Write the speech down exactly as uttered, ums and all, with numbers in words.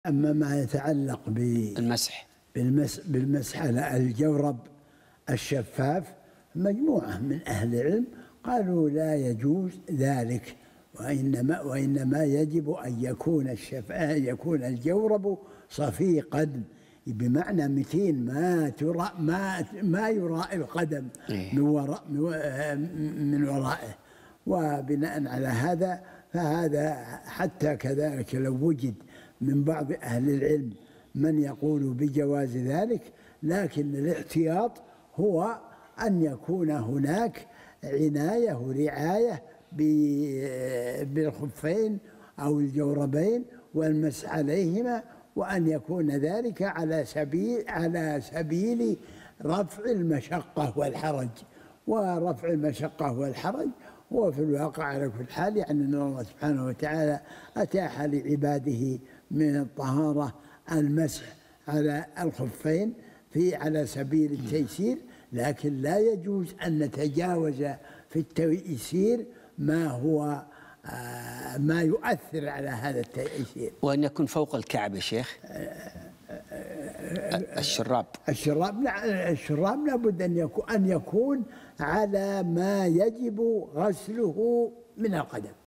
أما ما يتعلق المسح بالمسح بالمسح على الجورب الشفاف، مجموعة من أهل العلم قالوا لا يجوز ذلك، وإنما وإنما يجب أن يكون الشفاء يكون الجورب صفيقا، بمعنى متين ما ترى ما ما يراء القدم من وراء من ورائه. وبناء على هذا فهذا حتى كذلك لو وجد من بعض أهل العلم من يقول بجواز ذلك، لكن الاحتياط هو أن يكون هناك عناية ورعاية بالخفين أو الجوربين والمسح عليهما، وأن يكون ذلك على سبيل على سبيل رفع المشقة والحرج. ورفع المشقة والحرج هو في الواقع على كل حال يعني أن الله سبحانه وتعالى أتاح لعباده من الطهارة المسح على الخفين في على سبيل التيسير، لكن لا يجوز أن نتجاوز في التيسير ما هو آه ما يؤثر على هذا التيسير. وأن يكون فوق الكعب يا شيخ الشراب الشراب لا الشراب لابد أن يكون أن يكون على ما يجب غسله من القدم.